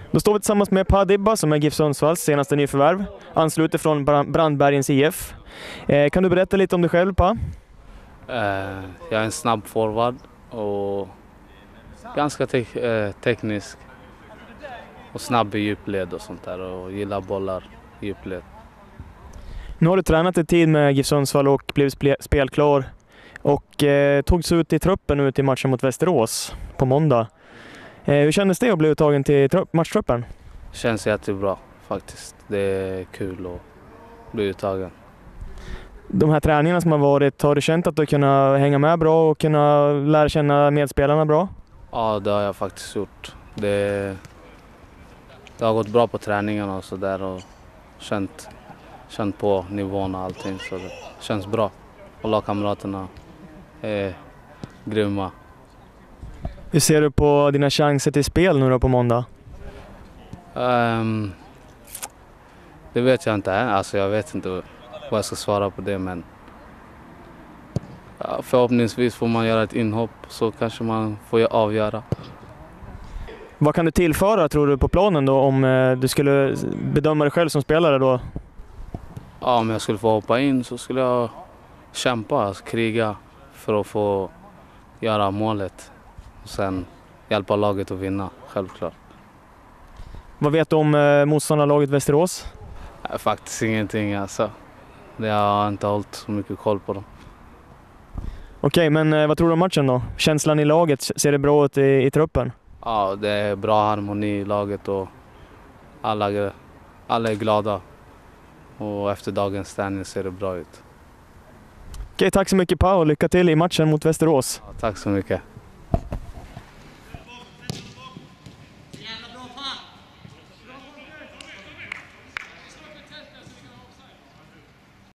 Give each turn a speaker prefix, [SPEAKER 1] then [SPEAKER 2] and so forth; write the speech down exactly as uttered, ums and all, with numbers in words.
[SPEAKER 1] Då står vi tillsammans med Pa Dibba som är GIF Sundsvalls senaste nyförvärv. Ansluter från Brandbergens I F. Eh, kan du berätta lite om dig själv, Pa?
[SPEAKER 2] Eh, jag är en snabb forward och ganska te- eh, teknisk. Och snabb i djupled och sånt där och gillar bollar i djupled.
[SPEAKER 1] Nu har du tränat en tid med GIF Sundsvall och blivit spe- spelklar. Och eh, togs ut i truppen nu till matchen mot Västerås på måndag. Eh, hur kändes det att bli uttagen till tru- matchtruppen?
[SPEAKER 2] Känns jättebra faktiskt. Det är kul att bli uttagen.
[SPEAKER 1] De här träningarna som har varit, har du känt att du kunnat hänga med bra och kunna lära känna medspelarna bra?
[SPEAKER 2] Ja, det har jag faktiskt gjort. Det, det har gått bra på träningarna och sådär och känt, känt på nivån och allting, så det känns bra. Och lagkamraterna är grymma.
[SPEAKER 1] Hur ser du på dina chanser till spel nu då på måndag?
[SPEAKER 2] Um, det vet jag inte. Alltså jag vet inte vad jag ska svara på det, men ja, förhoppningsvis får man göra ett inhopp så kanske man får avgöra.
[SPEAKER 1] Vad kan du tillföra, tror du, på planen då om eh, du skulle bedöma dig själv som spelare då?
[SPEAKER 2] Ja, om jag skulle få hoppa in så skulle jag kämpa, alltså, kriga för att få göra målet och sen hjälpa laget att vinna, självklart.
[SPEAKER 1] Vad vet du om eh, motståndarlaget Västerås?
[SPEAKER 2] Ja, faktiskt ingenting, alltså. Jag har inte hållit så mycket koll på dem.
[SPEAKER 1] Okej, men eh, vad tror du om matchen då? Känslan i laget, ser det bra ut i, i truppen?
[SPEAKER 2] Ja, det är bra harmoni i laget och alla, alla är glada. Och efter dagens träning ser det bra ut.
[SPEAKER 1] Okej, tack så mycket Pa och lycka till i matchen mot Västerås.
[SPEAKER 2] Ja, tack så mycket.